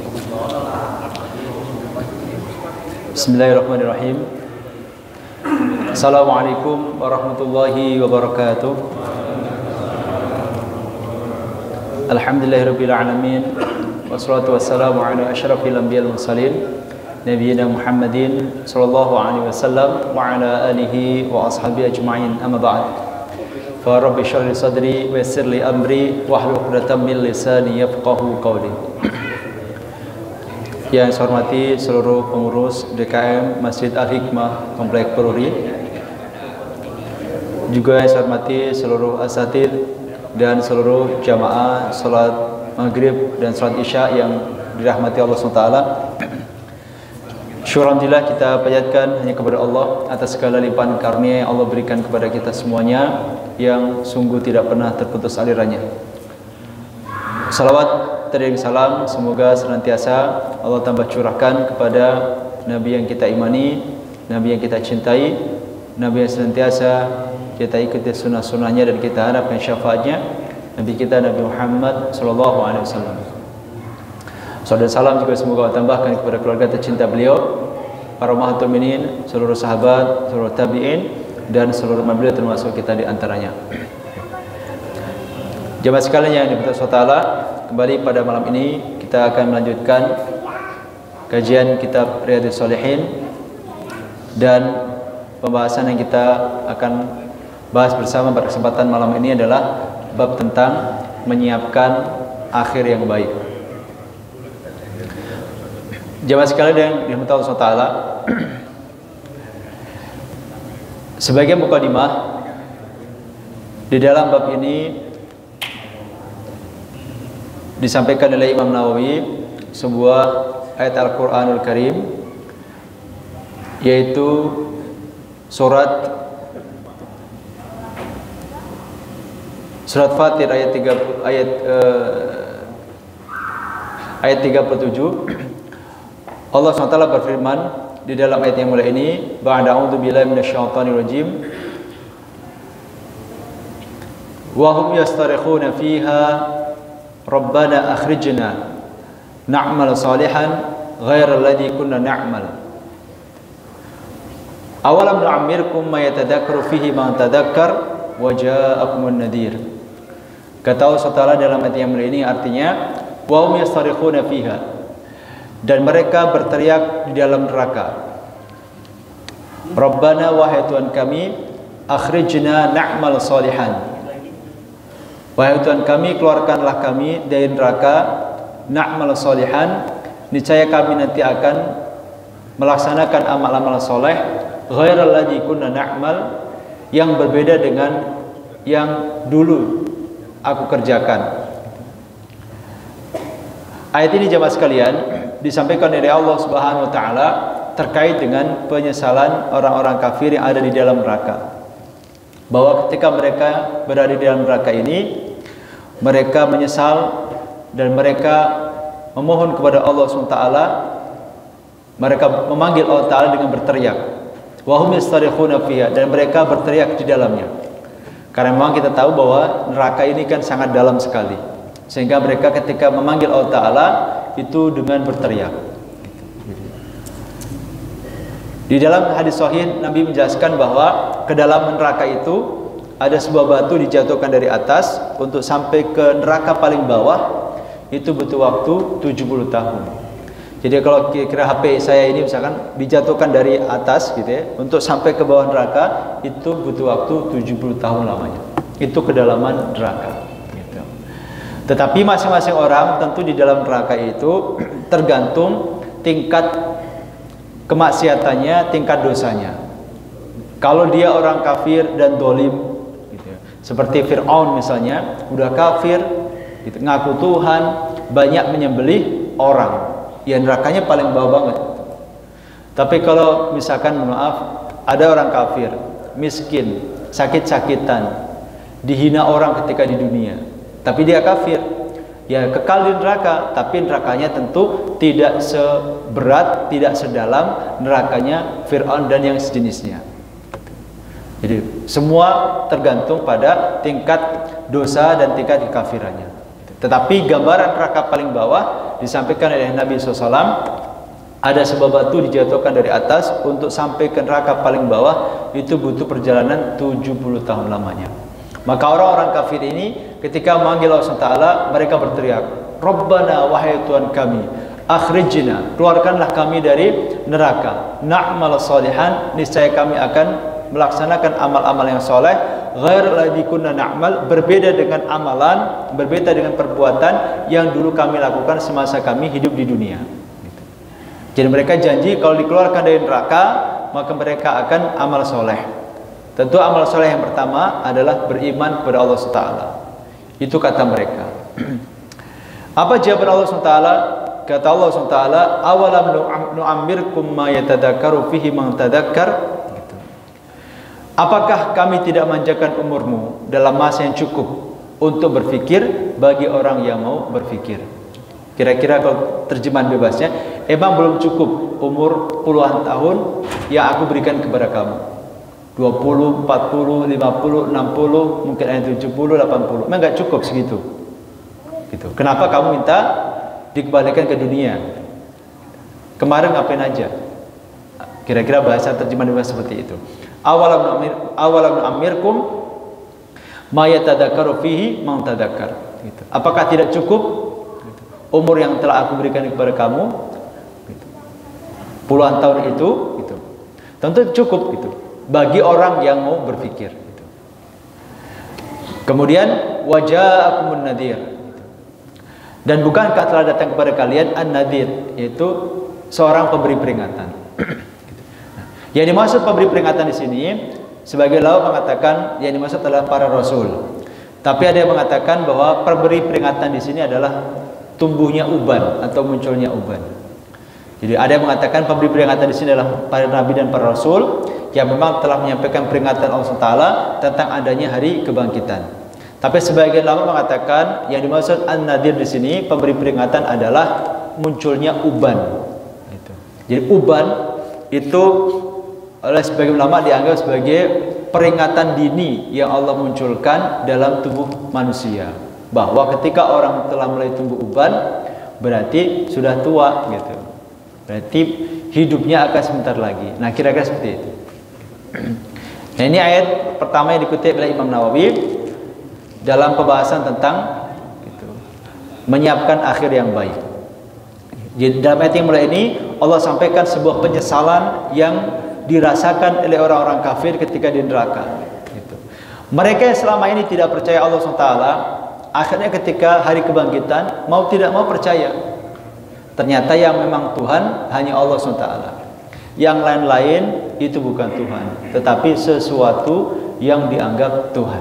Bismillahirrahmanirrahim. Assalamualaikum warahmatullahi wabarakatuh. Alhamdulillahirabbil alamin. Wassalatu wassalamu ala asyrafil anbiya'il mursalin nabiyina Muhammadin sallallahu alaihi wasallam wa ala alihi wa ashabihi ajma'in. Amma ba'd. Fa rabbi shrah li sadri wa yassir li amri wahlul 'uqdatam min lisani yafqahu qawli. Yang saya hormati seluruh pengurus DKM Masjid Al-Hikmah Komplek Peruri, juga yang saya hormati seluruh asatid dan seluruh jamaah salat maghrib dan salat isya yang dirahmati Allah SWT. Alhamdulillah, kita panjatkan hanya kepada Allah atas segala limpahan karunia yang Allah berikan kepada kita semuanya, yang sungguh tidak pernah terputus alirannya. Salawat dan salam semoga senantiasa Allah tambah curahkan kepada Nabi yang kita imani, Nabi yang kita cintai, Nabi yang senantiasa kita ikuti sunnah-sunnahnya dan kita harapkan syafaatnya, Nabi kita Nabi Muhammad sallallahu alaihi wasallam. Salam dan salam juga semoga Allah tambahkan kepada keluarga tercinta beliau, para ummahatul mukminin, seluruh sahabat, seluruh tabi'in, dan seluruh umat beliau termasuk kita di antaranya. Jemaah sekalian yang diberkahi Allah Ta'ala, kembali pada malam ini kita akan melanjutkan kajian kitab Riyadhus Shalihin, dan pembahasan yang kita akan bahas bersama pada kesempatan malam ini adalah bab tentang menyiapkan akhir yang baik. Jemaah sekalian yang dirahmati Allah Ta'ala, sebagai mukadimah di dalam bab ini disampaikan oleh Imam Nawawi sebuah ayat Al-Quranul Karim, yaitu surat Fatir ayat 37. Allah SWT berfirman di dalam ayat yang mulai ini, ba'da a'udzu billahi minasyaitonir rajim, wa hum yastarikhuna fiha Rabbana akhrijna na'mal salihan ghairal ladzi kunna na'mal. Awalam nu'ammirkum ma yatadakkaru fihi man tadakkar wa ja'akumun nadhir. Kata Allah SWT dalam ayat yang ini artinya, wa hum yastarikhuna fiha, dan mereka berteriak di dalam neraka. Rabbana, wahai Tuhan kami, akhrijna na'mal salihan, wahai Tuhan kami, keluarkanlah kami dari neraka, na'mal sholihan, niscaya kami nanti akan melaksanakan amal-amal soleh, ghairal ladzi kunna na'mal, yang berbeda dengan yang dulu aku kerjakan. Ayat ini jemaah sekalian disampaikan oleh Allah Subhanahu wa taala terkait dengan penyesalan orang-orang kafir yang ada di dalam neraka, bahwa ketika mereka berada di dalam neraka ini, mereka menyesal dan mereka memohon kepada Allah SWT. Mereka memanggil Allah Ta'ala dengan berteriak, wa hum yastarikhuna fiha, dan mereka berteriak di dalamnya. Karena memang kita tahu bahwa neraka ini kan sangat dalam sekali, sehingga mereka ketika memanggil Allah Ta'ala itu dengan berteriak. Di dalam hadis sahih Nabi menjelaskan bahwa ke dalam neraka itu ada sebuah batu dijatuhkan dari atas untuk sampai ke neraka paling bawah, itu butuh waktu 70 tahun. Jadi kalau kira-kira HP saya ini misalkan dijatuhkan dari atas gitu ya, untuk sampai ke bawah neraka itu butuh waktu 70 tahun lamanya. Itu kedalaman neraka gitu. Tetapi masing-masing orang tentu di dalam neraka itu tergantung tingkat kemaksiatannya, tingkat dosanya. Kalau dia orang kafir dan dolim, seperti Fir'aun misalnya, udah kafir, gitu, ngaku Tuhan, banyak menyembelih orang, ya nerakanya paling bawah banget. Tapi kalau misalkan, maaf, ada orang kafir, miskin, sakit-sakitan, dihina orang ketika di dunia, tapi dia kafir, ya kekal di neraka, tapi nerakanya tentu tidak seberat, tidak sedalam nerakanya Fir'aun dan yang sejenisnya. Jadi semua tergantung pada tingkat dosa dan tingkat kekafirannya. Tetapi gambaran neraka paling bawah disampaikan oleh Nabi SAW, ada sebuah batu dijatuhkan dari atas untuk sampai ke neraka paling bawah, itu butuh perjalanan 70 tahun lamanya. Maka orang-orang kafir ini ketika memanggil Allah SWT, mereka berteriak, Rabbana, wahai Tuhan kami, akhrijna, keluarkanlah kami dari neraka, na'mal salihan, niscaya kami akan melaksanakan amal-amal yang soleh, ghairul ladzi kunna na'mal, berbeda dengan amalan, berbeda dengan perbuatan yang dulu kami lakukan semasa kami hidup di dunia. Jadi mereka janji kalau dikeluarkan dari neraka, maka mereka akan amal soleh. Tentu amal soleh yang pertama adalah beriman kepada Allah SWT. Itu kata mereka. Apa jawaban Allah SWT? Kata Allah SWT, awalam nu'ammirkum ma yatadakkaru fihi man tadakkar. Apakah kami tidak manjakan umurmu dalam masa yang cukup untuk berfikir bagi orang yang mau berfikir? Kira-kira kalau terjemahan bebasnya, emang belum cukup umur puluhan tahun yang aku berikan kepada kamu? 20, 40, 50, 60, mungkin ada 70, 80. Memang nggak cukup segitu. Gitu. Kenapa kamu minta dikembalikan ke dunia? Kemarin ngapain aja? Kira-kira bahasa terjemahan bebas seperti itu. Awalam nu'ammirkum ma yatadakkaru fihi man tadakkar. Gitu. Apakah tidak cukup umur yang telah aku berikan kepada kamu? Gitu. Puluhan tahun itu, gitu. Tentu cukup gitu bagi orang yang mau berpikir. Gitu. Kemudian waja'akumun nadhir. Gitu. Dan bukankah telah datang kepada kalian an-nadhir, yaitu seorang pemberi peringatan. Yang dimaksud pemberi peringatan di sini, sebagai ulama mengatakan yang dimaksud adalah para rasul. Tapi ada yang mengatakan bahwa pemberi peringatan di sini adalah tumbuhnya uban atau munculnya uban. Jadi ada yang mengatakan pemberi peringatan di sini adalah para nabi dan para rasul yang memang telah menyampaikan peringatan Allah Taala tentang adanya hari kebangkitan. Tapi sebagian ulama mengatakan yang dimaksud an-nadhir di sini pemberi peringatan adalah munculnya uban. Gitu. Jadi uban itu oleh sebagian ulama dianggap sebagai peringatan dini yang Allah munculkan dalam tubuh manusia, bahwa ketika orang telah mulai tumbuh uban berarti sudah tua gitu, berarti hidupnya akan sebentar lagi. Nah kira-kira seperti itu. Nah, ini ayat pertama yang dikutip oleh Imam Nawawi dalam pembahasan tentang gitu, menyiapkan akhir yang baik. Jadi dalam ayat yang mulai ini Allah sampaikan sebuah penyesalan yang dirasakan oleh orang-orang kafir ketika di neraka. Gitu. Mereka yang selama ini tidak percaya Allah SWT, akhirnya ketika hari kebangkitan mau tidak mau percaya. Ternyata yang memang Tuhan hanya Allah SWT. Yang lain-lain itu bukan Tuhan, tetapi sesuatu yang dianggap Tuhan.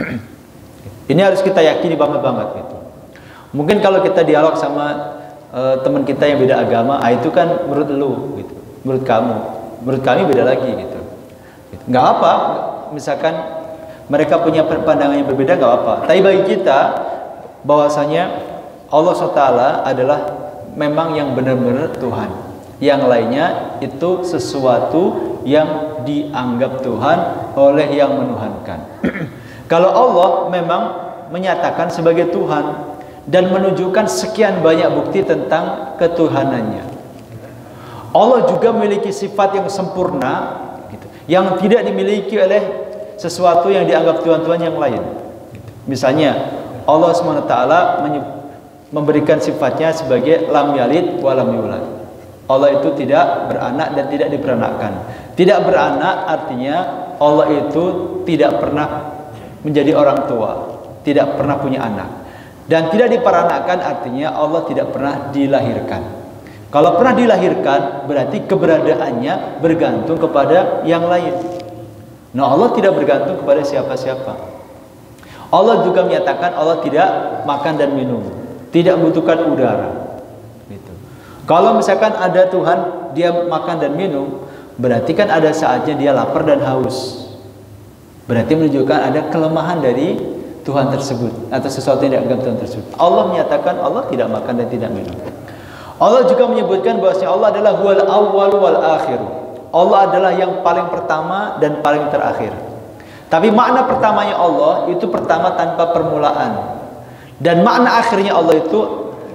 Ini harus kita yakini banget gitu. Mungkin kalau kita dialog sama teman kita yang beda agama, itu kan menurut lu, gitu. Menurut kamu. Menurut kami beda lagi gitu. Nggak apa, misalkan mereka punya pandangan yang berbeda nggak apa. Tapi bagi kita bahwasanya Allah SWT adalah memang yang benar-benar Tuhan. Yang lainnya itu sesuatu yang dianggap Tuhan oleh yang menuhankan. Kalau Allah memang menyatakan sebagai Tuhan dan menunjukkan sekian banyak bukti tentang ketuhanannya. Allah juga memiliki sifat yang sempurna gitu, yang tidak dimiliki oleh sesuatu yang dianggap Tuhan-Tuhan yang lain gitu. Misalnya Allah SWT memberikan sifatnya sebagai lam yalid wa lam yulad. Allah itu tidak beranak dan tidak diperanakkan. Tidak beranak artinya Allah itu tidak pernah menjadi orang tua, tidak pernah punya anak. Dan tidak diperanakkan artinya Allah tidak pernah dilahirkan. Kalau pernah dilahirkan, berarti keberadaannya bergantung kepada yang lain. Nah, Allah tidak bergantung kepada siapa-siapa. Allah juga menyatakan Allah tidak makan dan minum, tidak membutuhkan udara. Gitu. Kalau misalkan ada Tuhan, dia makan dan minum, berarti kan ada saatnya dia lapar dan haus. Berarti menunjukkan ada kelemahan dari Tuhan tersebut atau sesuatu yang dianggap Tuhan tersebut. Allah menyatakan Allah tidak makan dan tidak minum. Allah juga menyebutkan bahwasanya Allah adalah huwal awwal wal akhir. Allah adalah yang paling pertama dan paling terakhir. Tapi makna pertamanya Allah itu pertama tanpa permulaan. Dan makna akhirnya Allah itu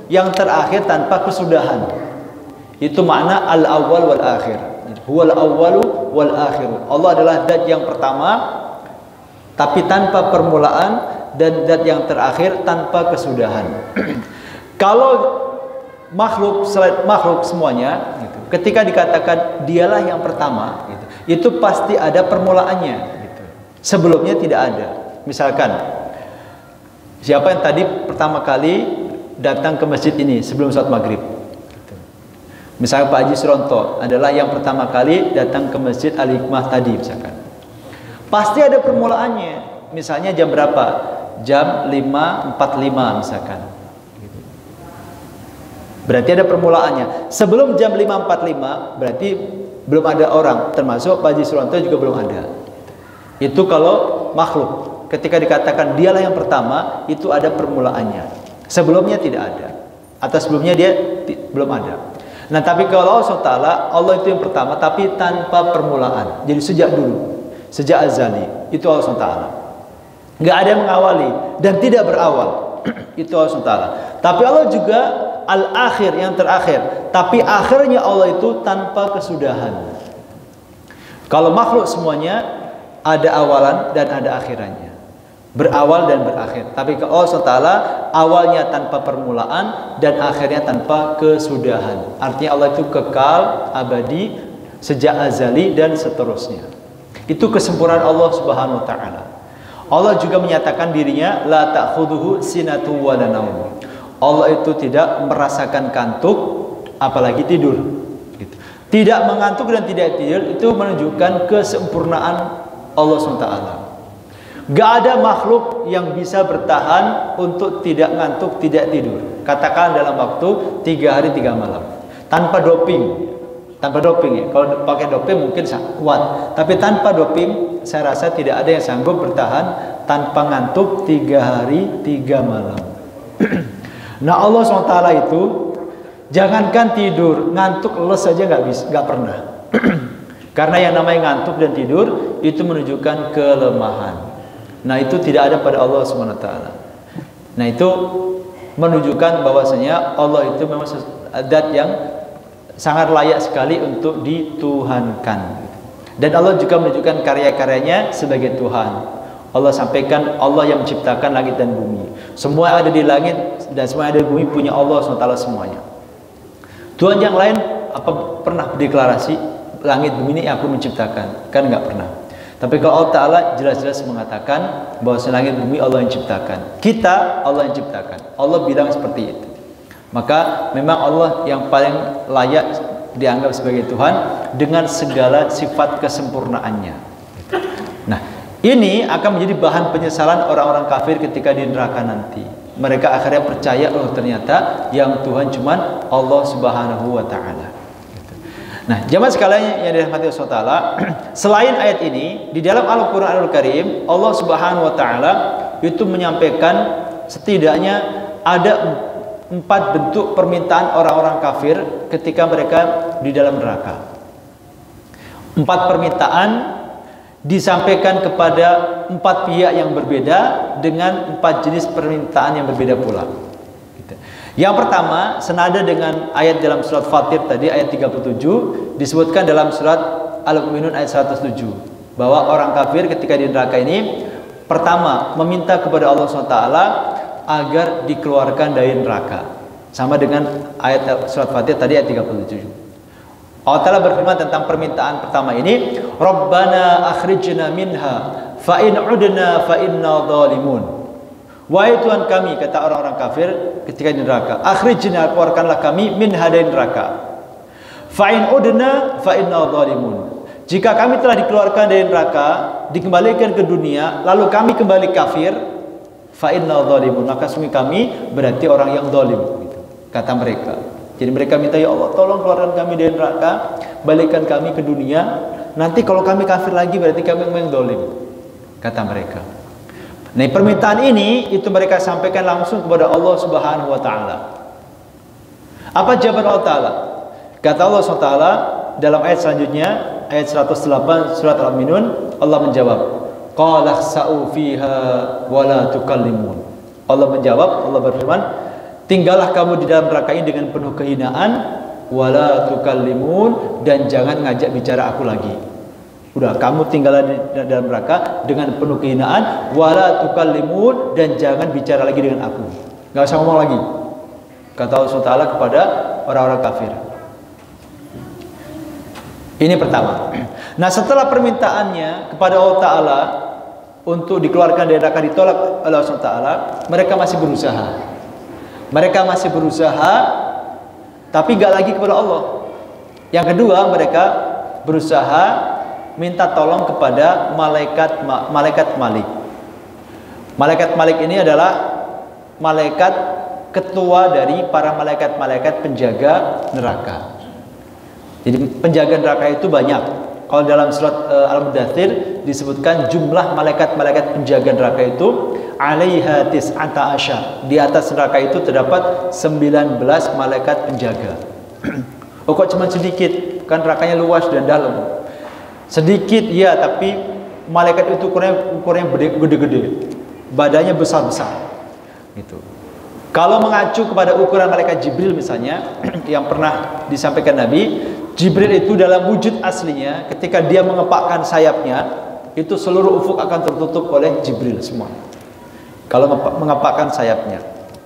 yang terakhir tanpa kesudahan. Itu makna al-awwal wal akhir. Huwal awwalu wal akhiru. Allah adalah zat yang pertama tapi tanpa permulaan, dan zat yang terakhir tanpa kesudahan. Kalau makhluk, selain makhluk semuanya gitu, ketika dikatakan dialah yang pertama gitu, itu pasti ada permulaannya gitu. Sebelumnya tidak ada. Misalkan siapa yang tadi pertama kali datang ke masjid ini sebelum sholat maghrib gitu. Misalnya Pak Haji Suronto adalah yang pertama kali datang ke masjid Al-Hikmah tadi misalkan. Pasti ada permulaannya. Misalnya jam berapa? Jam 5.45 misalkan. Berarti ada permulaannya. Sebelum jam 5.45 berarti belum ada orang, termasuk Pak Haji Suronto juga belum ada. Itu kalau makhluk. Ketika dikatakan dialah yang pertama, itu ada permulaannya. Sebelumnya tidak ada. Atau sebelumnya dia belum ada. Nah, tapi kalau Allah SWT, Allah itu yang pertama tapi tanpa permulaan. Jadi sejak dulu, sejak azali, itu Allah SWT. Nggak ada yang mengawali dan tidak berawal. Itu Allah SWT. Tapi Allah juga al-akhir, yang terakhir. Tapi akhirnya Allah itu tanpa kesudahan. Kalau makhluk semuanya ada awalan dan ada akhirannya. Berawal dan berakhir. Tapi kalau Allah SWT awalnya tanpa permulaan dan akhirnya tanpa kesudahan. Artinya Allah itu kekal, abadi, sejak azali dan seterusnya. Itu kesempurnaan Allah Subhanahu wa taala. Allah juga menyatakan dirinya la ta'khudhuhu sinatu wa la naum. Allah itu tidak merasakan kantuk apalagi tidur gitu. Tidak mengantuk dan tidak tidur itu menunjukkan kesempurnaan Allah SWT. Gak ada makhluk yang bisa bertahan untuk tidak ngantuk, tidak tidur. Katakan dalam waktu 3 hari 3 malam tanpa doping. Tanpa doping ya. Kalau pakai doping mungkin kuat, tapi tanpa doping saya rasa tidak ada yang sanggup bertahan tanpa ngantuk 3 hari 3 malam. Nah, Allah SWT itu jangankan tidur, ngantuk leles saja nggak pernah. Karena yang namanya ngantuk dan tidur itu menunjukkan kelemahan. Nah, itu tidak ada pada Allah SWT. Nah, itu menunjukkan bahwasanya Allah itu memang zat yang sangat layak sekali untuk dituhankan. Dan Allah juga menunjukkan karya-karyanya sebagai Tuhan. Allah sampaikan Allah yang menciptakan langit dan bumi. Semua yang ada di langit dan semua yang ada di bumi punya Allah SWT semuanya. Tuhan yang lain apa pernah berdeklarasi langit bumi ini aku menciptakan? Kan nggak pernah. Tapi kalau Allah Ta'ala jelas-jelas mengatakan bahwa langit bumi Allah yang ciptakan. Kita Allah yang ciptakan. Allah bilang seperti itu. Maka memang Allah yang paling layak dianggap sebagai Tuhan dengan segala sifat kesempurnaannya. Nah, ini akan menjadi bahan penyesalan orang-orang kafir ketika di neraka nanti. Mereka akhirnya percaya, oh ternyata yang Tuhan cuman Allah Subhanahu wa taala. Nah, jamaah sekalian yang dirahmati Allah Taala, selain ayat ini di dalam Al-Qur'anul Karim, Allah Subhanahu wa taala itu menyampaikan setidaknya ada 4 bentuk permintaan orang-orang kafir ketika mereka di dalam neraka. 4 permintaan disampaikan kepada 4 pihak yang berbeda dengan 4 jenis permintaan yang berbeda pula. Yang pertama, senada dengan ayat dalam surat Fatir tadi ayat 37 disebutkan dalam surat Al-Mu'minun ayat 107 bahwa orang kafir ketika di neraka ini pertama meminta kepada Allah SWT agar dikeluarkan dari neraka. Sama dengan ayat surat Fatir tadi ayat 37. Allah Ta'ala berfirman tentang permintaan pertama ini, Rabbana akhrijna minha fa in udna fa inna zalimun. Wahai Tuhan kami, kata orang-orang kafir ketika di neraka, akhrijna, keluarkanlah kami minha dari neraka. Fa in udna fa inna zalimun. Jika kami telah dikeluarkan dari neraka, dikembalikan ke dunia, lalu kami kembali kafir, fa inna zalimun, maka sungguh kami berarti orang yang zalim gitu, kata mereka. Jadi mereka minta, ya Allah tolong keluarkan kami dari neraka, balikkan kami ke dunia. Nanti kalau kami kafir lagi berarti kami yang zalim, kata mereka. Nah, permintaan ini itu mereka sampaikan langsung kepada Allah Subhanahu wa taala. Apa jawaban Allah Taala? Kata Allah SWT dalam ayat selanjutnya, ayat 108 surat Al-Mu'minun, Allah menjawab, qala khsa'u fiha wa la tukallimun. Allah menjawab, Allah berfirman, tinggallah kamu di dalam neraka ini dengan penuh kehinaan, wala tukallimun, dan jangan ngajak bicara aku lagi. Udah, kamu tinggallah di dalam neraka dengan penuh kehinaan, wala tukallimun, dan jangan bicara lagi dengan aku. Gak usah ngomong lagi, kata Allah SWT kepada orang-orang kafir. Ini pertama. Nah, setelah permintaannya kepada Allah Ta'ala untuk dikeluarkan dari neraka ditolak oleh Allah Ta'ala, mereka masih berusaha. Mereka masih berusaha, tapi gak lagi kepada Allah. Yang kedua, mereka berusaha minta tolong kepada malaikat Malik. Malaikat Malik ini adalah malaikat ketua dari para malaikat-malaikat penjaga neraka. Jadi penjaga neraka itu banyak. Kalau dalam surat Al-Mudaththir disebutkan jumlah malaikat-malaikat penjaga neraka itu 'alaiha tis'ata asyar. Di atas neraka itu terdapat 19 malaikat penjaga. Oh, kok cuma sedikit? Kan nerakanya luas dan dalam. Sedikit ya, tapi malaikat itu ukurannya gede-gede. Badannya besar-besar. Gitu. Kalau mengacu kepada ukuran malaikat Jibril misalnya yang pernah disampaikan Nabi, Jibril itu dalam wujud aslinya ketika dia mengepakkan sayapnya, itu seluruh ufuk akan tertutup oleh Jibril semua. Kalau mengepakkan sayapnya.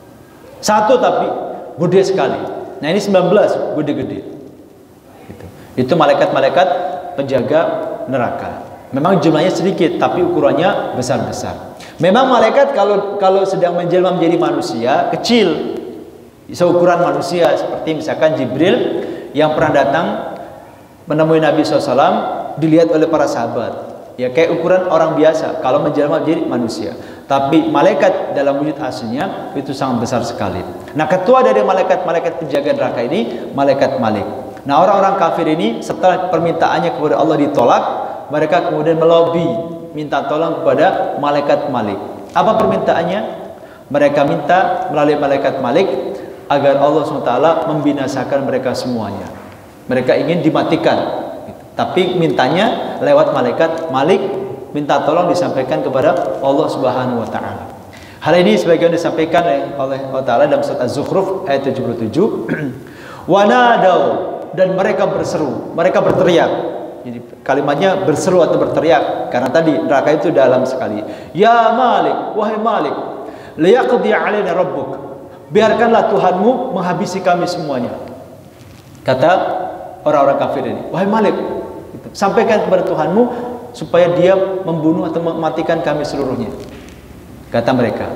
Satu tapi gede sekali. Nah, ini 19 gede-gede. Gitu. Itu malaikat-malaikat penjaga neraka. Memang jumlahnya sedikit tapi ukurannya besar-besar. Memang malaikat kalau sedang menjelma menjadi manusia kecil, seukuran manusia, seperti misalkan Jibril yang pernah datang menemui Nabi SAW dilihat oleh para sahabat, ya kayak ukuran orang biasa kalau menjelma menjadi manusia. Tapi malaikat dalam wujud aslinya itu sangat besar sekali. Nah, ketua dari malaikat-malaikat penjaga neraka ini malaikat Malik. Nah, orang-orang kafir ini setelah permintaannya kepada Allah ditolak, mereka kemudian melobi minta tolong kepada malaikat Malik. Apa permintaannya? Mereka minta melalui malaikat Malik agar Allah SWT membinasakan mereka semuanya. Mereka ingin dimatikan, tapi mintanya lewat malaikat Malik, minta tolong disampaikan kepada Allah Subhanahu wa taala. Hal ini sebagian disampaikan oleh Allah Ta'ala dalam surat Az-Zukhruf ayat 77. Wanadau, dan mereka berseru, mereka berteriak. Jadi kalimatnya berseru atau berteriak karena tadi neraka itu dalam sekali. Ya Malik, wahai Malik, liyaqdi 'alaina rabbuk. Biarkanlah Tuhanmu menghabisi kami semuanya. Kata orang-orang kafir ini, wahai Malik, sampaikan kepada Tuhanmu supaya dia membunuh atau mematikan kami seluruhnya. Kata mereka.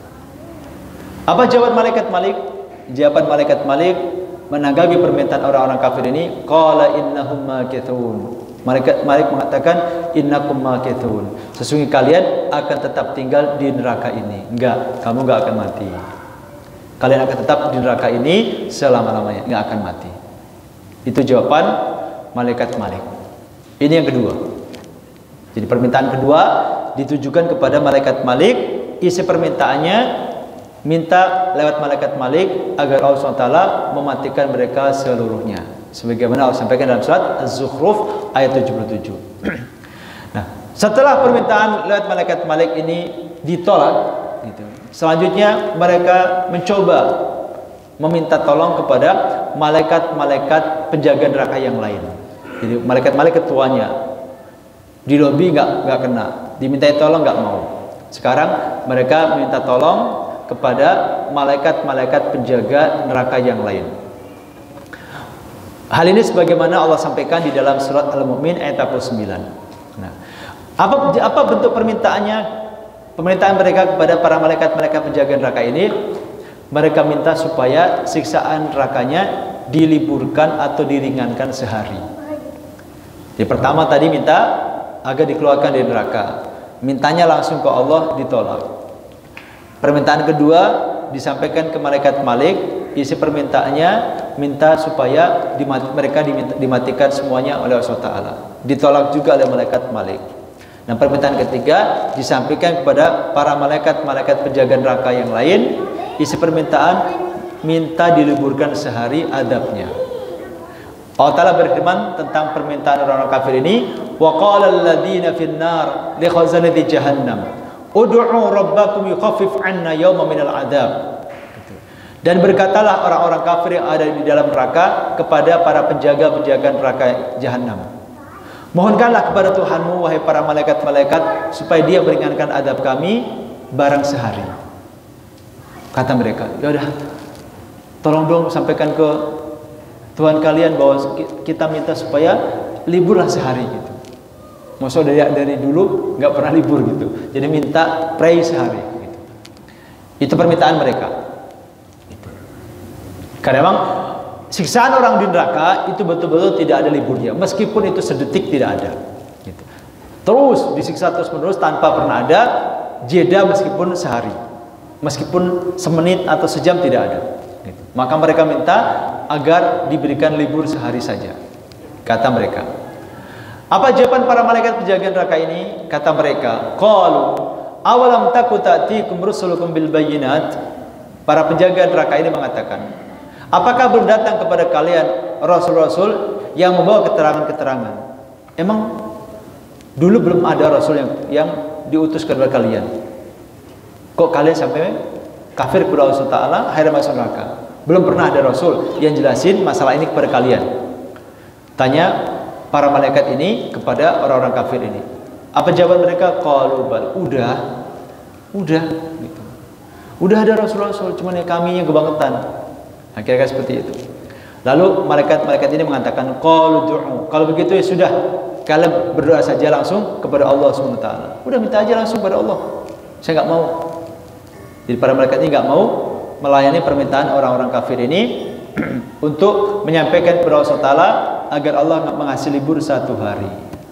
Apa jawaban malaikat Malik? Jawaban malaikat Malik menanggapi permintaan orang-orang kafir ini, qala innahum makithun. Malaikat Malik mengatakan innakum makithun. Sesungguhnya kalian akan tetap tinggal di neraka ini. Enggak, kamu enggak akan mati. Kalian akan tetap di neraka ini selama-lamanya, enggak akan mati. Itu jawaban malaikat Malik. Ini yang kedua. Jadi permintaan kedua ditujukan kepada malaikat Malik. Isi permintaannya minta lewat malaikat Malik agar Allah SWT mematikan mereka seluruhnya. Sebagaimana Allah sampaikan dalam surat Az-Zukhruf ayat 77. Nah, setelah permintaan lewat malaikat Malik ini ditolak, gitu, selanjutnya mereka mencoba meminta tolong kepada malaikat-malaikat penjaga neraka yang lain. Jadi malaikat Malik ketuanya, di lobi nggak kena, dimintai tolong nggak mau. Sekarang mereka minta tolong kepada malaikat-malaikat penjaga neraka yang lain. Hal ini sebagaimana Allah sampaikan di dalam surat Al-Mu'min ayat 49. Nah, apa bentuk permintaannya? Permintaan mereka kepada para malaikat-malaikat penjaga neraka ini, mereka minta supaya siksaan nerakanya diliburkan atau diringankan sehari. Yang pertama tadi minta agar dikeluarkan dari neraka. Mintanya langsung ke Allah, ditolak. Permintaan kedua disampaikan ke malaikat Malik, isi permintaannya minta supaya mereka dimatikan semuanya oleh Allah Ta'ala. Ditolak juga oleh malaikat Malik. Dan permintaan ketiga disampaikan kepada para malaikat-malaikat penjaga neraka yang lain, isi permintaan minta diliburkan sehari adabnya. Allah Ta'ala berfirman tentang permintaan orang-orang kafir ini, wa qala alladziina fin nar li khazanati jahannam ud'u rabbakum yukhaffif 'anna yawman minal 'adzab. Dan berkatalah orang-orang kafir yang ada di dalam neraka kepada para penjaga-penjaga neraka Jahannam, mohonkanlah kepada Tuhanmu wahai para malaikat-malaikat supaya dia meringankan adab kami barang sehari. Kata mereka, ya udah, tolong dong sampaikan ke Tuhan kalian bahwa kita minta supaya liburlah sehari gitu. Maksudnya dari dulu nggak pernah libur gitu. Jadi minta pray sehari gitu. Itu permintaan mereka. Gitu. Karena memang siksaan orang di neraka itu betul-betul tidak ada liburnya, meskipun itu sedetik tidak ada. Gitu. Terus disiksa terus-menerus tanpa pernah ada jeda meskipun sehari, meskipun semenit atau sejam tidak ada. Gitu. Maka mereka minta agar diberikan libur sehari saja. Kata mereka. Apa jawaban para malaikat penjaga neraka ini? Kata mereka, qalu awalam taku ta'tikum rusulukum bil bayyinat. Para penjaga neraka ini mengatakan, apakah belum datang kepada kalian rasul-rasul yang membawa keterangan-keterangan? Emang dulu belum ada rasul yang diutus kepada kalian? Kok kalian sampai kafir kepada Allah Taala, akhirnya masuk neraka? Belum pernah ada rasul yang jelasin masalah ini kepada kalian. Tanya para malaikat ini kepada orang-orang kafir ini. Apa jawaban mereka? Qalu bal, udah gitu. Udah ada rasul-rasul, cuman ya kami yang kebangetan. Akhirnya seperti itu. Lalu malaikat-malaikat ini mengatakan, qalu du'u. Kalau begitu ya sudah, kalian berdoa saja langsung kepada Allah SWT. Udah minta aja langsung kepada Allah. Saya nggak mau. Jadi para malaikat ini nggak mau melayani permintaan orang-orang kafir ini untuk menyampaikan kepada Allah SWT agar Allah mengasih libur satu hari.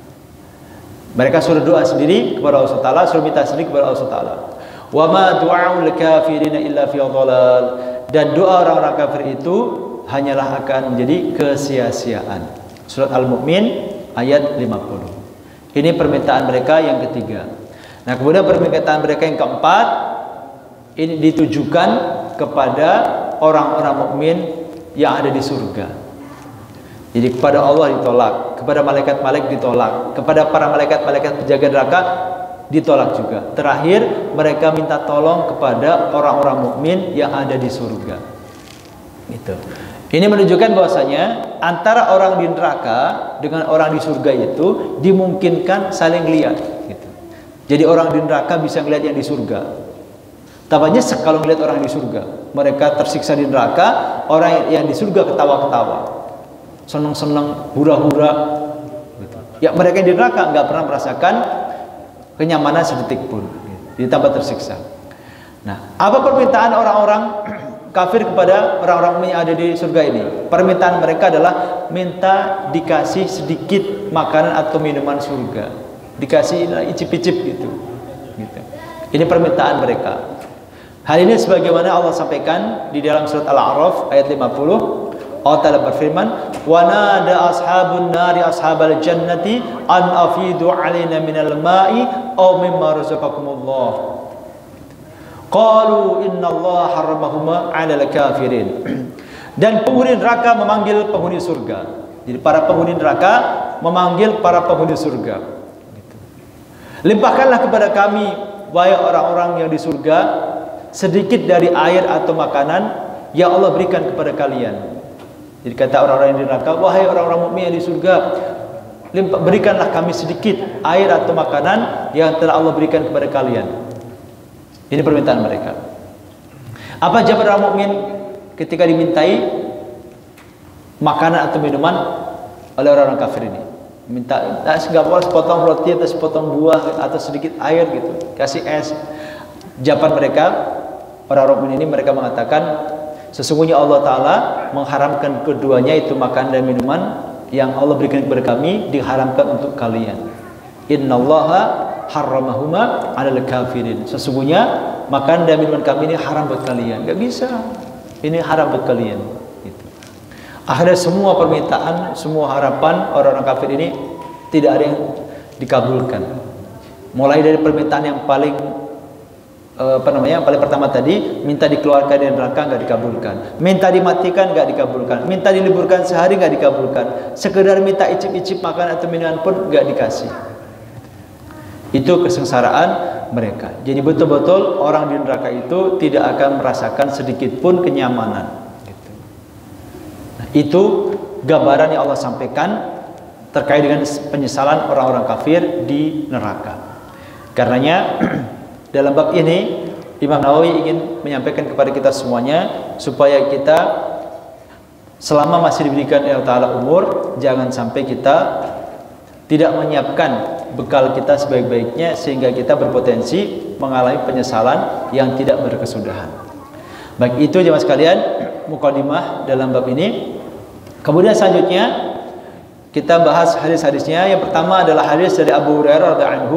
Mereka suruh doa sendiri kepada Allah SWT, suruh minta sendiri kepada Allah SWT. Wa ma du'aul kafirina illa fi dhalal. Dan doa orang-orang kafir itu hanyalah akan menjadi kesia-siaan. Surat Al-Mu'min ayat 50. Ini permintaan mereka yang ketiga. Nah, kemudian permintaan mereka yang keempat ini ditujukan kepada orang-orang mukmin yang ada di surga. Jadi kepada Allah ditolak, kepada malaikat-malaikat ditolak, kepada para malaikat-malaikat penjaga neraka ditolak juga. Terakhir mereka minta tolong kepada orang-orang mukmin yang ada di surga. Gitu. Ini menunjukkan bahwasanya antara orang di neraka dengan orang di surga itu dimungkinkan saling lihat. Gitu. Jadi orang di neraka bisa melihat yang di surga. Tampaknya kalau melihat orang di surga, mereka tersiksa di neraka, orang yang di surga ketawa-ketawa, senang-senang, hura-hura. Gitu. Ya mereka yang di neraka nggak pernah merasakan kenyamanan sedetik pun, ditambah tersiksa. Nah, apa permintaan orang-orang kafir kepada orang-orang yang ada di surga ini? Permintaan mereka adalah minta dikasih sedikit makanan atau minuman surga, dikasih icip-icip gitu. Ini permintaan mereka. Hal ini sebagaimana Allah sampaikan di dalam surat Al-A'raf ayat 50. Allah Ta'ala berfirman, wa nada ashabun nari ashabal jannati an afidu alaina minal ma'i aw mimma razaqakumullah. Qalu innallaha harramahuma 'alal kafirin. Dan penghuni neraka memanggil penghuni surga. Jadi para penghuni neraka memanggil para penghuni surga. Limpahkanlah kepada kami wahai orang-orang yang di surga sedikit dari air atau makanan yang Allah berikan kepada kalian. Jadi kata orang-orang yang di neraka, wahai orang-orang mukmin yang di surga, berikanlah kami sedikit air atau makanan yang telah Allah berikan kepada kalian. Ini permintaan mereka. Apa jawaban orang mukmin ketika dimintai makanan atau minuman oleh orang-orang kafir ini? Minta, nggak boleh sepotong roti atau sepotong buah atau sedikit air gitu, kasih es. Jawaban mereka, orang-orang mukmin ini mereka mengatakan, sesungguhnya Allah Ta'ala mengharamkan keduanya, itu makan dan minuman yang Allah berikan kepada kami diharamkan untuk kalian. Innallaha harramahuma 'alal kafirin. Sesungguhnya makan dan minuman kami ini haram buat kalian. Gak bisa. Ini haram buat kalian. Gitu. Akhirnya semua permintaan, semua harapan orang-orang kafir ini tidak ada yang dikabulkan. Mulai dari permintaan yang paling yang paling pertama tadi, minta dikeluarkan dari neraka nggak dikabulkan, minta dimatikan nggak dikabulkan, minta diliburkan sehari nggak dikabulkan, sekedar minta icip-icip makan atau minuman pun nggak dikasih. Itu kesengsaraan mereka. Jadi betul-betul orang di neraka itu tidak akan merasakan sedikit pun kenyamanan. Gitu. Nah, itu gambaran yang Allah sampaikan terkait dengan penyesalan orang-orang kafir di neraka. Karenanya dalam bab ini Imam Nawawi ingin menyampaikan kepada kita semuanya supaya kita selama masih diberikan Allah Ta'ala umur, jangan sampai kita tidak menyiapkan bekal kita sebaik-baiknya sehingga kita berpotensi mengalami penyesalan yang tidak berkesudahan. Baik, itu jemaah sekalian mukadimah dalam bab ini. Kemudian selanjutnya kita bahas hadis-hadisnya. Yang pertama adalah hadis dari Abu Hurairah radhiyallahu anhu.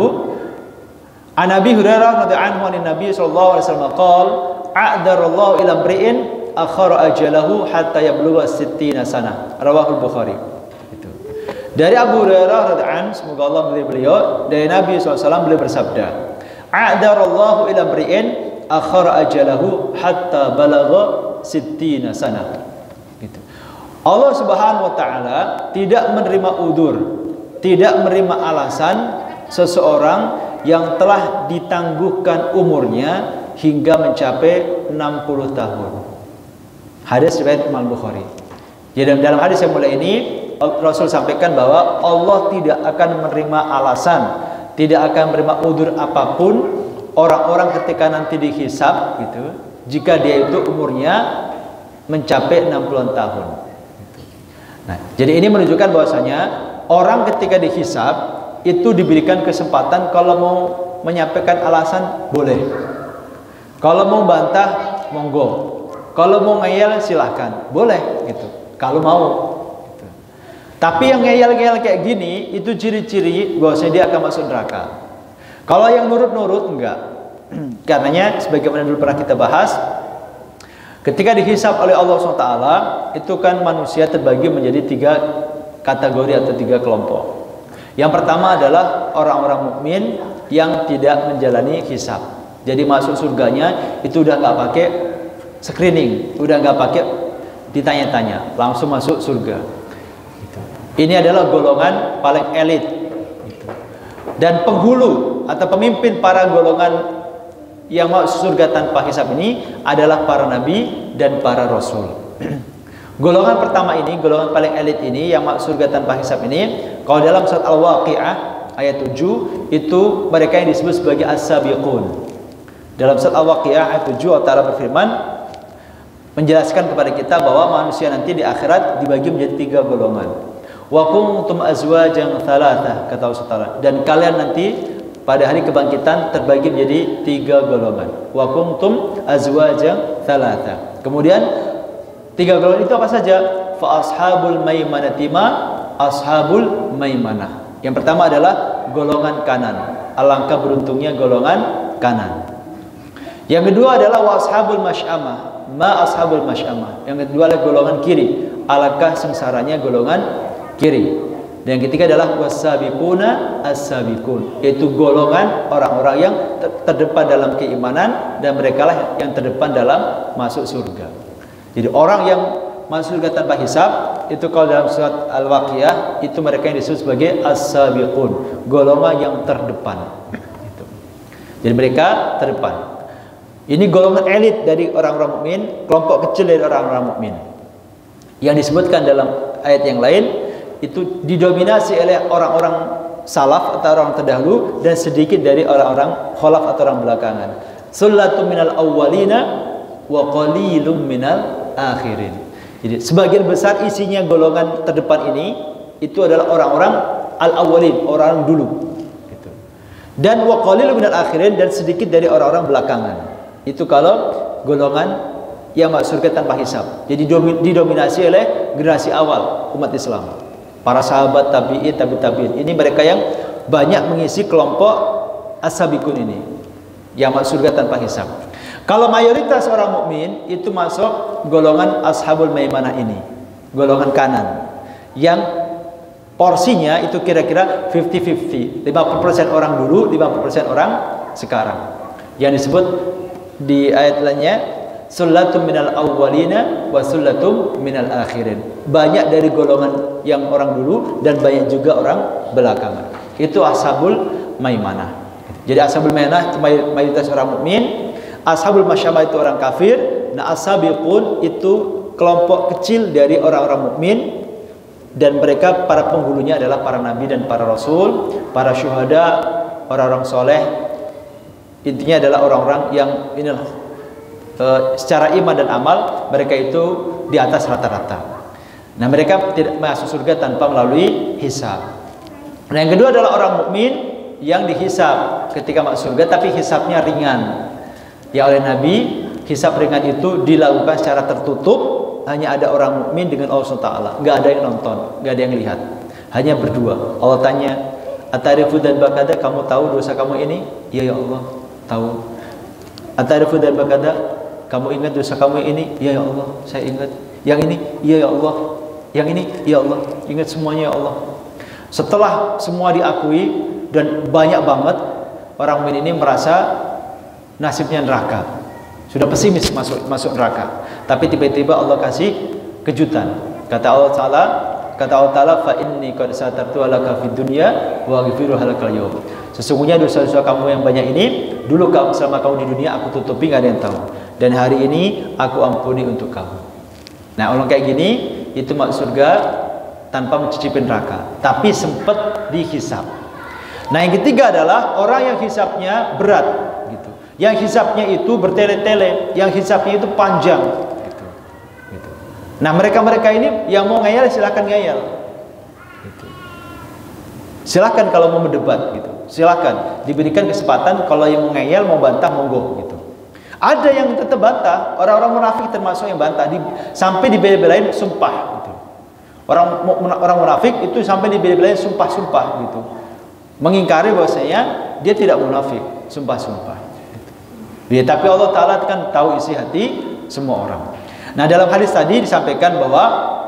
An Abi Hurairah radhiyallahu anhu an Nabi sallallahu alaihi wasallam qala a'darallahu ila imri'in akhara ajalahu hatta yablugha 60 sana. Rawahul Bukhari. Itu. Dari Abu Hurairah radhiyallahu anhu, semoga Allah meridai beliau, dari Nabi SAW beliau bersabda, a'darallahu ila imri'in akhara ajalahu hatta balagha 60 sana. Gitu. Allah Subhanahu wa taala tidak menerima udzur, tidak menerima alasan seseorang yang telah ditangguhkan umurnya hingga mencapai 60 tahun. Hadis riwayat Imam Bukhari. Jadi dalam hadis yang mulai ini Rasul sampaikan bahwa Allah tidak akan menerima alasan, tidak akan menerima udzur apapun orang-orang ketika nanti dihisab gitu, jika dia itu umurnya mencapai 60 tahun. Nah, jadi ini menunjukkan bahwasanya orang ketika dihisab itu diberikan kesempatan, kalau mau menyampaikan alasan boleh, kalau mau bantah monggo, kalau mau ngeyel silahkan, boleh gitu, kalau mau gitu. Tapi yang ngeyel-ngeyel kayak gini itu ciri-ciri bahwasanya dia akan masuk neraka. Kalau yang nurut-nurut enggak. Karenanya sebagaimana dulu pernah kita bahas, ketika dihisab oleh Allah SWT itu kan manusia terbagi menjadi 3 kategori atau 3 kelompok. Yang pertama adalah orang-orang mukmin yang tidak menjalani hisab. Jadi masuk surganya itu udah nggak pakai screening, udah nggak pakai ditanya-tanya, langsung masuk surga. Ini adalah golongan paling elit. Dan penghulu atau pemimpin para golongan yang masuk surga tanpa hisab ini adalah para nabi dan para rasul. Golongan pertama ini, golongan paling elit ini yang masuk surga tanpa hisab ini, kalau dalam surat Al-Waqi'ah ayat 7 itu mereka yang disebut sebagai as-sabiqun. Dalam surat Al-Waqi'ah ayat 7 Allah Ta'ala berfirman menjelaskan kepada kita bahwa manusia nanti di akhirat dibagi menjadi 3 golongan. Wa kuntum azwajan thalatha, kata Allah Ta'ala, dan kalian nanti pada hari kebangkitan terbagi menjadi 3 golongan. Wa kuntum azwajan thalatha. Kemudian 3 golongan itu apa saja? Fa ashabul maimanati ma ashabul maimanah. Yang pertama adalah golongan kanan. Alangkah beruntungnya golongan kanan. Yang kedua adalah wa ashabul masy'amah. Ma ashabul masy'amah. Yang kedua adalah golongan kiri. Alangkah sengsaranya golongan kiri. Dan yang ketiga adalah wasabiquna as-sabiqun, yaitu golongan orang-orang yang terdepan dalam keimanan dan merekalah yang terdepan dalam masuk surga. Jadi orang yang masuk surga tanpa hisab itu kalau dalam surat Al-Waqi'ah itu mereka yang disebut sebagai as-sabiqun, golongan yang terdepan. Jadi mereka terdepan. Ini golongan elit dari orang-orang mukmin, kelompok kecil dari orang-orang mukmin. Yang disebutkan dalam ayat yang lain itu didominasi oleh orang-orang salaf atau orang terdahulu dan sedikit dari orang-orang khalaf atau orang belakangan. Sullatun minal awwalina wa qalilum minal akhirin. Jadi sebagian besar isinya golongan terdepan ini itu adalah orang-orang al-awwalin, orang dulu gitu. Dan wa qalilum minal akhirin, dan sedikit dari orang-orang belakangan. Itu kalau golongan yang masuk surga tanpa hisab. Jadi didominasi oleh generasi awal umat Islam. Para sahabat tabi'in, tabi'in. Ini mereka yang banyak mengisi kelompok as-sabiqun ini yang masuk surga tanpa hisab. Kalau mayoritas orang mukmin itu masuk golongan ashabul maimanah ini, golongan kanan, yang porsinya itu kira-kira 50-50, 50% orang dulu, 50% orang sekarang. Yang disebut di ayat lainnya, sullatum minal awwalina wa sullatum minal akhirin. Banyak dari golongan yang orang dulu dan banyak juga orang belakangan. Itu ashabul maimanah. Jadi ashabul maimanah itu mayoritas orang mukmin, ashabul masyamah itu orang kafir. Nah, as-sabiqun itu kelompok kecil dari orang-orang mukmin, dan mereka para penghulunya adalah para nabi dan para rasul, para syuhada, orang-orang soleh. Intinya adalah orang-orang yang inilah secara iman dan amal mereka itu di atas rata-rata. Nah, mereka tidak masuk surga tanpa melalui hisab. Nah, yang kedua adalah orang mukmin yang dihisab ketika masuk surga, tapi hisabnya ringan. Ya, oleh Nabi, hisab ringan itu dilakukan secara tertutup, hanya ada orang mukmin dengan Allah SWT. Nggak ada yang nonton, nggak ada yang lihat, hanya berdua. Allah tanya, atarifu dan bakada, kamu tahu dosa kamu ini? Iya ya Allah, tahu. Atarifu dan bakada, kamu ingat dosa kamu ini? Iya ya Allah, saya ingat. Yang ini? Iya ya Allah. Yang ini? Ya Allah, ingat semuanya ya Allah. Setelah semua diakui dan banyak banget, orang mukmin ini merasa nasibnya neraka, sudah pesimis masuk neraka. Tapi tiba-tiba Allah kasih kejutan. Kata Allah Taala, fa inni qad satartu alaka fid dunya wa aghfiru halakal yawm. Sesungguhnya dosa-dosa kamu yang banyak ini dulu selama kamu di dunia aku tutupi, nggak ada yang tahu. Dan hari ini aku ampuni untuk kamu. Nah, orang kayak gini itu masuk surga tanpa mencicipi neraka, tapi sempat dihisab. Nah, yang ketiga adalah orang yang hisabnya berat gitu. Yang hisabnya itu bertele-tele, yang hisabnya itu panjang gitu. Nah, mereka ini yang mau ngeyel silakan ngeyel gitu. Silakan kalau mau berdebat gitu, silakan diberikan kesempatan. Kalau yang mau ngeyel, mau bantah, monggo gitu. Ada yang tetap bantah, orang-orang munafik termasuk yang bantah, sampai dibela-belain sumpah gitu. Orang munafik itu sampai dibela-belain sumpah-sumpah gitu, mengingkari bahwasanya dia tidak munafik, sumpah-sumpah gitu. Ya, tapi Allah Ta'ala kan tahu isi hati semua orang. Nah, dalam hadis tadi disampaikan bahwa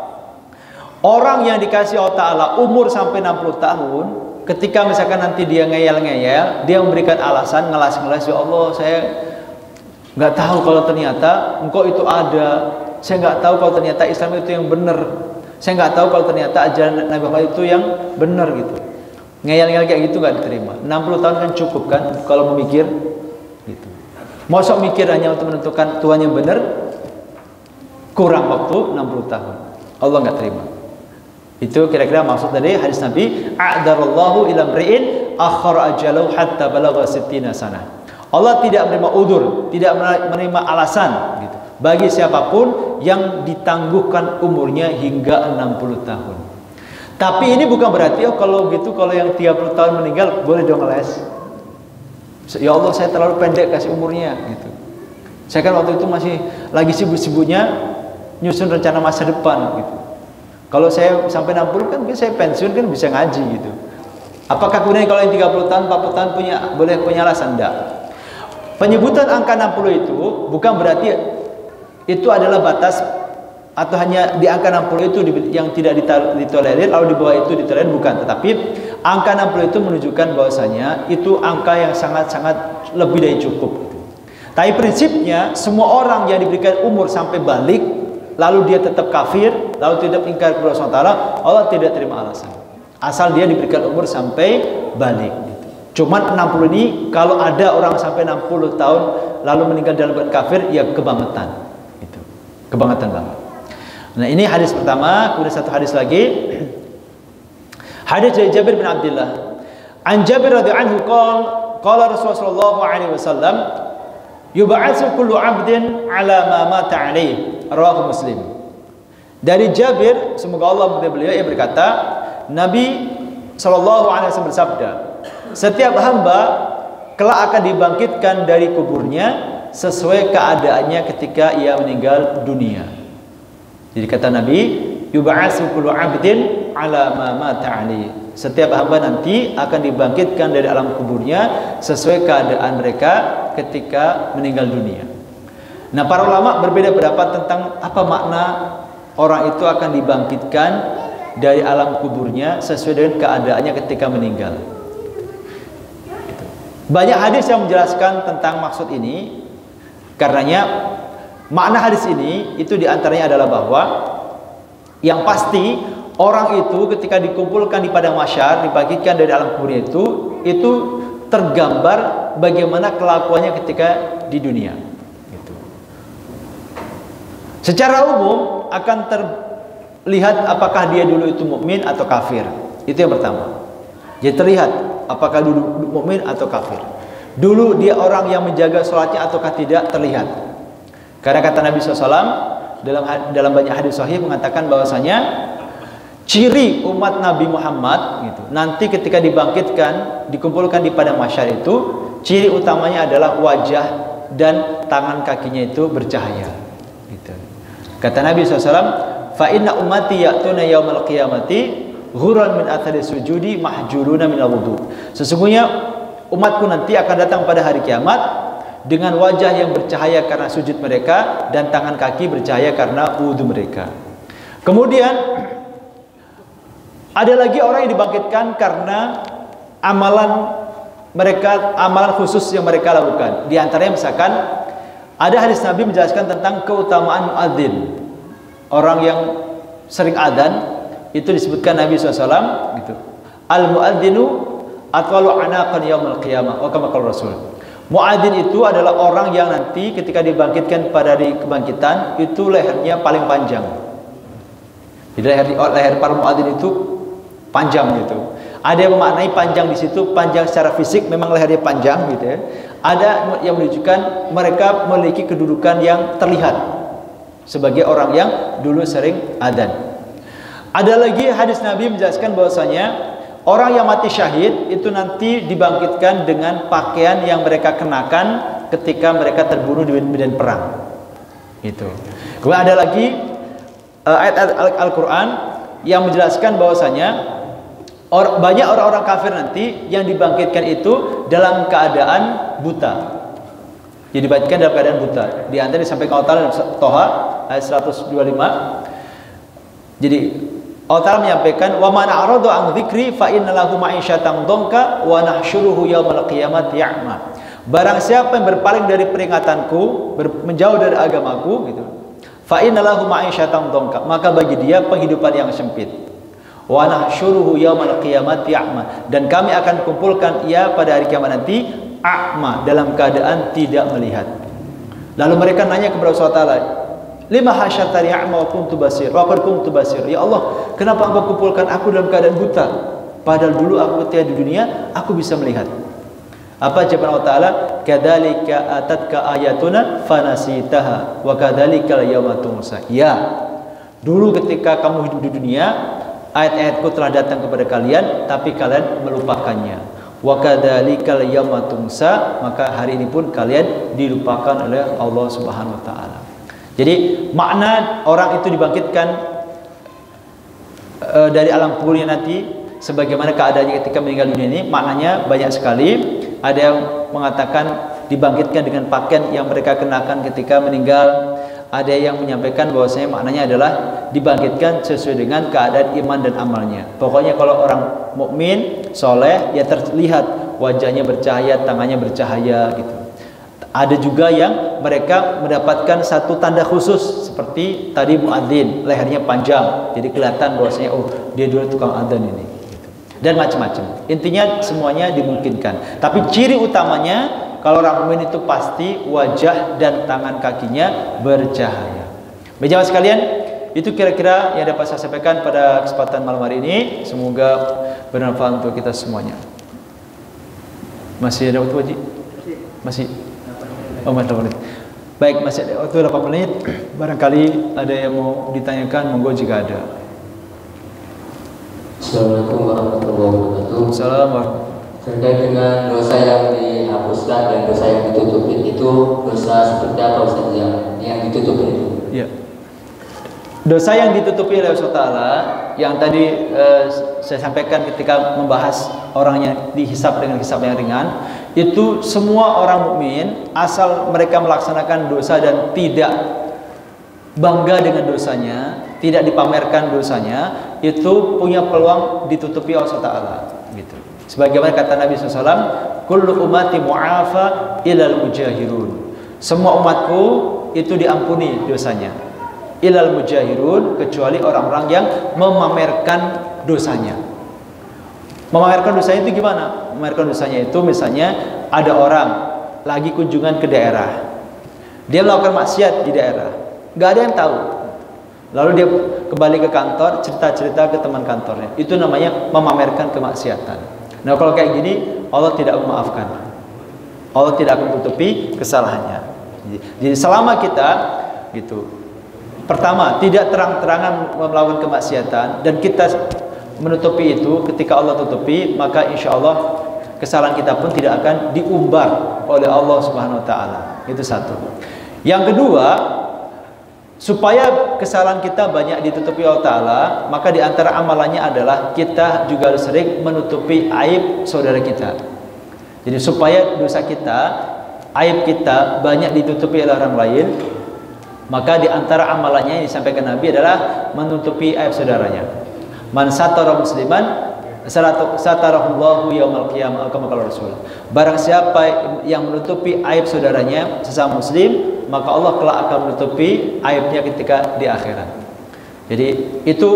orang yang dikasih Allah Ta'ala umur sampai 60 tahun, ketika misalkan nanti dia ngeyel-ngeyel, dia memberikan alasan, ngelas-ngelas, ya Allah, saya nggak tahu kalau ternyata engkau itu ada, saya nggak tahu kalau ternyata Islam itu yang benar, saya nggak tahu kalau ternyata ajaran Nabi Muhammad itu yang benar gitu. Ngeyel-ngeyel kayak gitu nggak diterima. 60 tahun kan cukup kan kalau memikir gitu. Mosok mikir hanya untuk menentukan Tuhan yang benar, kurang waktu 60 tahun, Allah nggak terima. Itu kira-kira maksud dari hadis Nabi, a'darallahu ila mri'in akhara ajalahu hatta balagha 60 sanah. Allah tidak menerima udur, tidak menerima alasan gitu, bagi siapapun yang ditangguhkan umurnya hingga 60 tahun. Tapi ini bukan berarti kalau gitu, kalau yang 30 tahun meninggal boleh dong les. Ya Allah, saya terlalu pendek kasih umurnya gitu. Saya kan waktu itu masih lagi sibuk-sibuknya nyusun rencana masa depan gitu. Kalau saya sampai 60 kan saya pensiun kan bisa ngaji gitu. Apakah kemudian kalau yang 30 tahun, 40 tahun boleh punya alasan? Enggak. Penyebutan angka 60 itu bukan berarti itu adalah batas atau hanya di angka 60 itu yang tidak ditolerir, lalu di bawah itu ditolerir, bukan. Tetapi angka 60 itu menunjukkan bahwasanya itu angka yang sangat-sangat lebih dari cukup. Tapi prinsipnya semua orang yang diberikan umur sampai balik, lalu dia tetap kafir, lalu tidak ingkar kepada Allah, Allah tidak terima alasan. Asal dia diberikan umur sampai balik. Cuman 60 ini kalau ada orang sampai 60 tahun lalu meninggal dalam keadaan kafir, ya kebangetan. Itu. Kebangetan banget. Nah, ini hadis pertama, kemudian satu hadis lagi. Hadis dari Jabir bin Abdullah. An Jabir radhiyallahu anhu qala Rasulullah sallallahu alaihi wasallam, yub'atsu kullu 'abdin 'ala ma mata 'alaihi. Rawahu Muslim. Dari Jabir, semoga Allah meridai beliau, ia berkata, Nabi sallallahu alaihi wasallam bersabda, setiap hamba kelak akan dibangkitkan dari kuburnya sesuai keadaannya ketika ia meninggal dunia. Jadi kata Nabi, yub'atsu kullu 'abdin 'ala ma mata 'alaihi. Setiap hamba nanti akan dibangkitkan dari alam kuburnya sesuai keadaan mereka ketika meninggal dunia. Nah, para ulama berbeda pendapat tentang apa makna orang itu akan dibangkitkan dari alam kuburnya sesuai dengan keadaannya ketika meninggal. Banyak hadis yang menjelaskan tentang maksud ini. Karenanya makna hadis ini itu diantaranya adalah bahwa yang pasti orang itu ketika dikumpulkan di padang mahsyar, dibangkitkan dari alam kubur itu tergambar bagaimana kelakuannya ketika di dunia. Gitu. Secara umum akan terlihat apakah dia dulu itu mukmin atau kafir. Itu yang pertama. Jadi terlihat apakah dulu mukmin atau kafir. Dulu dia orang yang menjaga sholatnya ataukah tidak, terlihat. Karena kata Nabi SAW dalam banyak hadis sahih mengatakan bahwasanya ciri umat Nabi Muhammad gitu, nanti ketika dibangkitkan, dikumpulkan di padang mahsyar itu, ciri utamanya adalah wajah dan tangan kakinya itu bercahaya. Gitu. Kata Nabi SAW, fa inna ummati ya'tuna yaumal qiyamati ghurran min athari sujudi mahjuruna min al-wudu. Sesungguhnya umatku nanti akan datang pada hari kiamat dengan wajah yang bercahaya karena sujud mereka dan tangan kaki bercahaya karena wudu mereka. Kemudian ada lagi orang yang dibangkitkan karena amalan mereka, amalan khusus yang mereka lakukan. Di antaranya misalkan ada hadis Nabi menjelaskan tentang keutamaan muadzin. Orang yang sering adzan itu disebutkan Nabi SAW gitu. Al-muadzinu atwalu anaqan yaumil qiyamah wa kama qala Rasul. Muadzin itu adalah orang yang nanti ketika dibangkitkan pada hari kebangkitan itu lehernya paling panjang. Jadi leher para muadzin itu panjang gitu. Ada yang memaknai panjang di situ panjang secara fisik, memang lehernya panjang gitu ya. Ada yang menunjukkan mereka memiliki kedudukan yang terlihat sebagai orang yang dulu sering adzan. Ada lagi hadis Nabi menjelaskan bahwasanya orang yang mati syahid itu nanti dibangkitkan dengan pakaian yang mereka kenakan ketika mereka terbunuh di medan perang. Itu. Kemudian ada lagi ayat Al-Quran yang menjelaskan bahwasanya banyak orang-orang kafir nanti yang dibangkitkan itu dalam keadaan buta. Jadi dibangkitkan dalam keadaan buta. Di antara disampaikan Allah dalam Toha ayat 125. Jadi Allah Ta'ala menyampaikan wa man a'rada an dzikri fa inna lahu ma'isyatan dhanka wa nahsyuruhu yaumal qiyamati a'ma. Barang siapa yang berpaling dari peringatanku, menjauh dari agamaku gitu. Fa inna lahu ma'isyatan dhanka, maka bagi dia penghidupan yang sempit. Wa nahsyuruhu yaumal qiyamati a'ma, dan kami akan kumpulkan ia pada hari kiamat nanti a'ma, dalam keadaan tidak melihat. Lalu mereka nanya kepada Allah Ta'ala, lima hasyatani a'ma wa kuntu basir wa qad kuntu basir. Ya Allah, kenapa engkau kumpulkan aku dalam keadaan buta padahal dulu aku ketika di dunia aku bisa melihat? Apa jawaban Allah Ta'ala? Kadzalika atatka ayatuna fanasitaha wa kadzalikal yauma tunsa. Ya, dulu ketika kamu hidup di dunia ayat-ayatku telah datang kepada kalian tapi kalian melupakannya. Wa kadzalikal yauma tunsa, maka hari ini pun kalian dilupakan oleh Allah Subhanahu wa taala. Jadi makna orang itu dibangkitkan dari alam kuburnya nanti sebagaimana keadaannya ketika meninggal dunia ini, maknanya banyak sekali. Ada yang mengatakan dibangkitkan dengan pakaian yang mereka kenakan ketika meninggal. Ada yang menyampaikan bahwasanya maknanya adalah dibangkitkan sesuai dengan keadaan iman dan amalnya. Pokoknya kalau orang mukmin, soleh, ya terlihat wajahnya bercahaya, tangannya bercahaya gitu. Ada juga yang mereka mendapatkan satu tanda khusus seperti tadi muadzin, lehernya panjang, jadi kelihatan bahwasanya oh dia dulu tukang adzan ini, gitu. Dan macam-macam. Intinya semuanya dimungkinkan. Tapi ciri utamanya kalau orang mukmin itu pasti wajah dan tangan kakinya bercahaya. Bapak sekalian, itu kira-kira yang dapat saya sampaikan pada kesempatan malam hari ini. Semoga bermanfaat untuk kita semuanya. Masih ada waktu, Haji? Masih. Oh, menit. Baik, masih ada waktu 8 menit. Barangkali ada yang mau ditanyakan, monggo jika ada. Assalamualaikum warahmatullahi wabarakatuh. Assalamualaikum. Terkait dengan dosa yang dihapuskan dan dosa yang ditutupin itu dosa seperti apa Ustaz yang ditutupin itu? Ya. Dosa yang ditutupi oleh Allah Ta'ala yang tadi saya sampaikan ketika membahas orangnya dihisab dengan hisab yang ringan, itu semua orang mukmin asal mereka melaksanakan dosa dan tidak bangga dengan dosanya, tidak dipamerkan dosanya, itu punya peluang ditutupi Allah Ta'ala gitu. Sebagaimana kata Nabi SAW, kullu ummati mu'afa ilal mujahirun. Semua umatku itu diampuni dosanya, ilal mujahirun, kecuali orang-orang yang memamerkan dosanya. Memamerkan dosanya itu gimana? Memamerkan dosanya itu misalnya ada orang lagi kunjungan ke daerah, dia melakukan maksiat di daerah, nggak ada yang tahu. Lalu dia kembali ke kantor, cerita-cerita ke teman kantornya. Itu namanya memamerkan kemaksiatan. Nah, kalau kayak gini, Allah tidak memaafkan. Allah tidak akan tutupi kesalahannya. Jadi selama kita gitu, pertama tidak terang-terangan melakukan kemaksiatan dan kita menutupi itu, ketika Allah tutupi, maka insya Allah kesalahan kita pun tidak akan diumbar oleh Allah Subhanahu Wa Taala. Itu satu. Yang kedua, supaya kesalahan kita banyak ditutupi Allah Ta'ala, maka di antara amalannya adalah kita juga harus sering menutupi aib saudara kita. Jadi supaya dosa kita, aib kita banyak ditutupi oleh orang lain, maka di antara amalannya yang disampaikan Nabi adalah menutupi aib saudaranya. Man satara musliman satarahullahu yaumal qiyamah, kama qala Rasul. Barang siapa yang menutupi aib saudaranya sesama muslim, maka Allah kelak akan menutupi aibnya ketika di akhirat. Jadi itu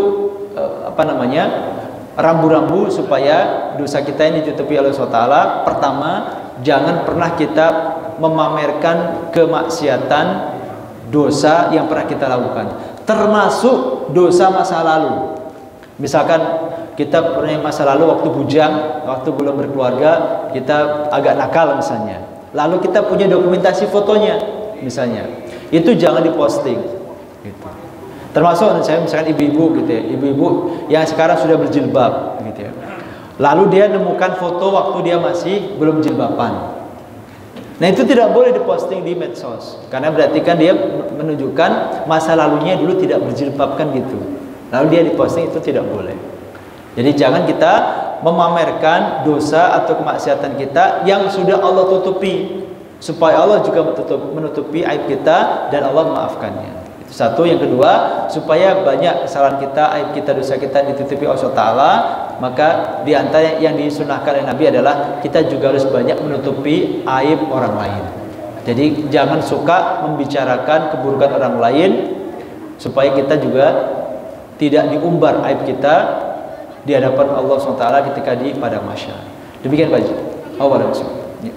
rambu-rambu supaya dosa kita ini ditutupi oleh Allah Taala. Pertama, jangan pernah kita memamerkan kemaksiatan dosa yang pernah kita lakukan, termasuk dosa masa lalu. Misalkan kita pernah masa lalu waktu bujang, waktu belum berkeluarga, kita agak nakal misalnya, lalu kita punya dokumentasi fotonya misalnya, itu jangan diposting gitu. Termasuk saya misalkan ibu-ibu gitu ya, ibu-ibu yang sekarang sudah berjilbab gitu ya, lalu dia nemukan foto waktu dia masih belum jilbaban. Nah, itu tidak boleh diposting di medsos, karena berarti kan dia menunjukkan masa lalunya dulu tidak berjilbab kan gitu, lalu dia diposting, itu tidak boleh. Jadi jangan kita memamerkan dosa atau kemaksiatan kita yang sudah Allah tutupi, supaya Allah juga menutupi aib kita dan Allah memaafkannya. Itu satu. Yang kedua, supaya banyak kesalahan kita, aib kita, dosa kita ditutupi Allah Ta'ala, maka di antara yang disunahkan oleh Nabi adalah kita juga harus banyak menutupi aib orang lain. Jadi jangan suka membicarakan keburukan orang lain, supaya kita juga tidak diumbar aib kita di hadapan Allah SWT ketika di padang mahsyar. Demikian Pak Haji. Ya.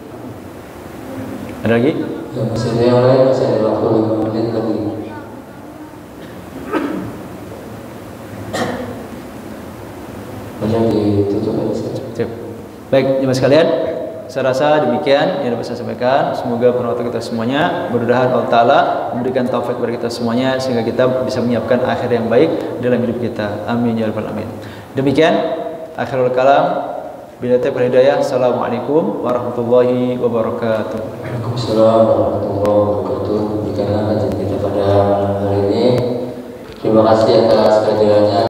Ada lagi? Ya, masih ada yang lain, masih ada waktu 5 menit lagi. Banyak ditutup aja. Baik, jemaah sekalian, saya rasa demikian yang dapat saya sampaikan. Semoga bermanfaat kita semuanya. Mudah-mudahan Allah Ta'ala memberikan taufik kepada kita semuanya, sehingga kita bisa menyiapkan akhir yang baik dalam hidup kita. Amin ya rabbal alamin. Demikian akhirul kalam. Bila taufiq wal hidayah. Assalamualaikum warahmatullahi wabarakatuh. Waalaikumsalam warahmatullahi wabarakatuh. Demikianlah kajian kita pada malam hari ini. Terima kasih atas kehadirannya.